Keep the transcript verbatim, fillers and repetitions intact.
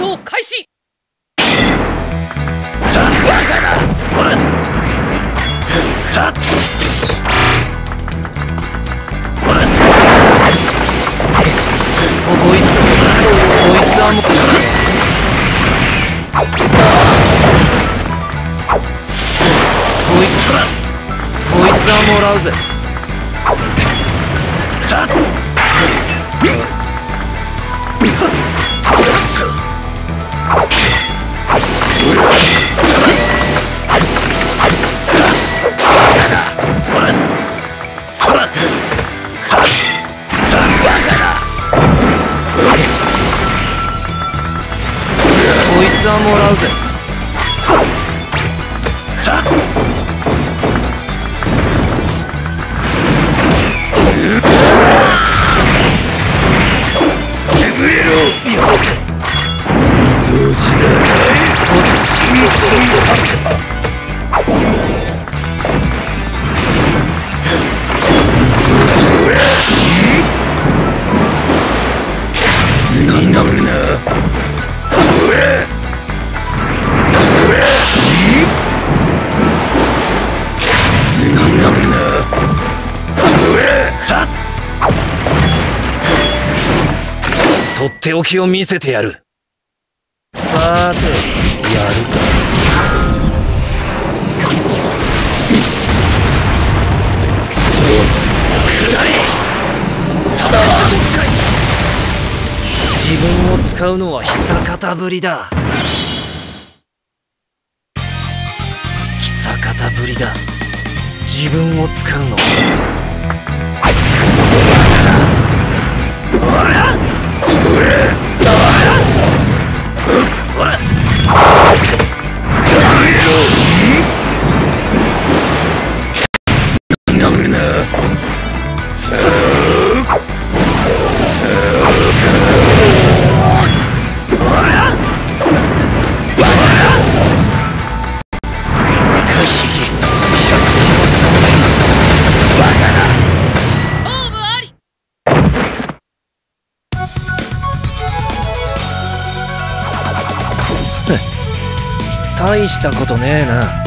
闘開始。 バカだ。ほら。はっ。ほら。 こいつこいつはもうこいつこいつはもらうぜ。 はっ。 こいつはもらうぜ。 眠れろ。どうしだ。こっちに死んだ。なんだろうな。なんだろうな。 とっておきを見せてやる。さーて、やるか。 そうくらえ。さあ自分を使うのは久方ぶりだ。久方ぶりだ。自分を使うの。 ほら。それ。ほら。やめろ。なんだろうな。 大したことねえな。